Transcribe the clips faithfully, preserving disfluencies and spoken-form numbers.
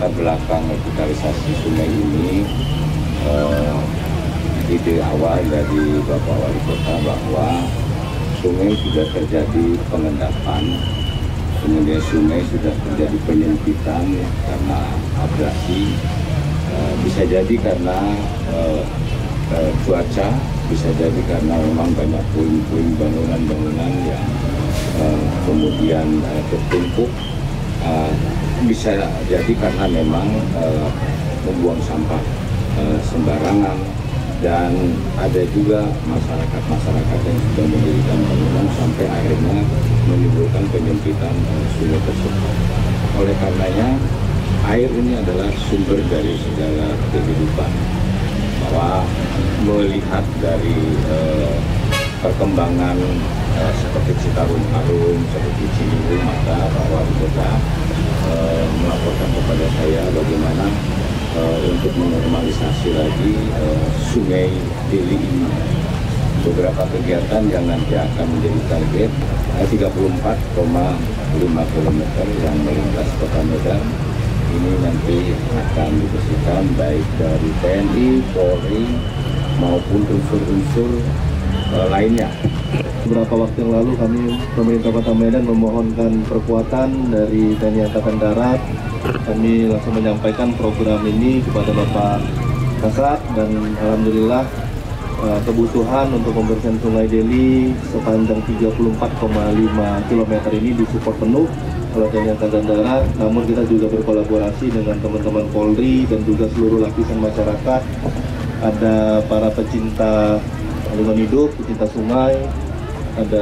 latar belakang revitalisasi sungai ini, eh, ide awal dari Bapak Wali Kota bahwa sungai sudah terjadi pengendapan, kemudian sungai sudah terjadi penyempitan karena abrasi, eh, bisa jadi karena eh, eh, cuaca, bisa jadi karena memang banyak puing-puing bangunan-bangunan yang eh, kemudian eh, tertumpuk, eh, bisa jadi karena memang eh, membuang sampah eh, sembarangan, dan ada juga masyarakat-masyarakat yang sudah mendirikan bangunan sampai akhirnya menimbulkan penyempitan eh, sungai tersebut. Oleh karenanya, air ini adalah sumber dari segala kehidupan. Bahwa melihat dari eh, perkembangan eh, seperti Citarum Harum, seperti Ciliwung, maka Pak Wali Kota eh, melaporkan kepada saya bagaimana eh, untuk menormalisasi lagi eh, Sungai Deli ini. Beberapa kegiatan yang nanti akan menjadi target eh, tiga puluh empat koma lima kilometer yang melintas Kota Medan. Ini nanti akan dibersihkan baik dari T N I, Polri, maupun unsur-unsur e, lainnya. Beberapa waktu yang lalu kami pemerintah Kota Medan memohonkan perkuatan dari T N I Angkatan Darat. Kami langsung menyampaikan program ini kepada Bapak Kasat, dan alhamdulillah e, kebutuhan untuk pembersihan Sungai Deli sepanjang tiga puluh empat koma lima kilometer ini disupport penuh oleh T N I Angkatan Darat. Namun kita juga berkolaborasi dengan teman-teman Polri dan juga seluruh lapisan masyarakat. Ada para pecinta lingkungan hidup, pecinta sungai, ada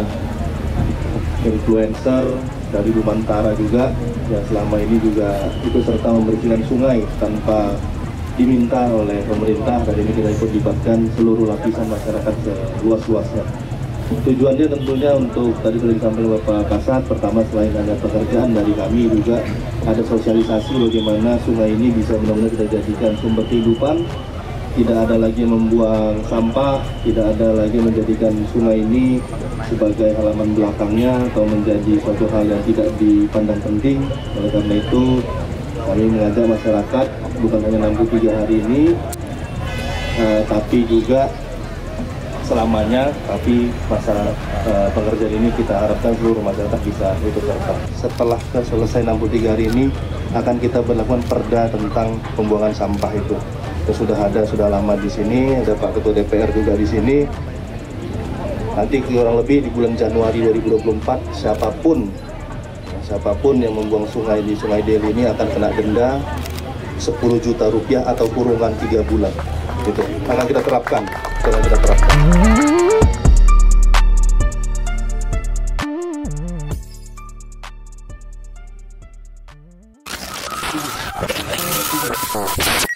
influencer dari Bumantara juga yang selama ini juga ikut serta membersihkan sungai tanpa diminta oleh pemerintah, dan ini kita ikut libatkan seluruh lapisan masyarakat seluas-luasnya. Tujuannya tentunya untuk, tadi sudah disampaikan Bapak Kasat, pertama selain ada pekerjaan dari kami juga ada sosialisasi bagaimana sungai ini bisa benar-benar kita jadikan sumber kehidupan, tidak ada lagi membuang sampah, tidak ada lagi menjadikan sungai ini sebagai halaman belakangnya atau menjadi suatu hal yang tidak dipandang penting. Oleh karena itu kami mengajak masyarakat bukan hanya enam puluh tiga hari ini, uh, tapi juga selamanya, tapi masa uh, pengerjaan ini kita harapkan seluruh masyarakat bisa ikut serta. Setelah selesai enam puluh tiga hari ini akan kita berlakukan perda tentang pembuangan sampah itu. Itu sudah ada, sudah lama di sini, ada Pak Ketua D P R juga di sini. Nanti kurang lebih di bulan Januari dua ribu dua puluh empat, siapapun siapapun yang membuang sungai di Sungai Deli ini akan kena denda sepuluh juta rupiah atau kurungan tiga bulan. Gitu. Akan kita terapkan. Akan kita terapkan.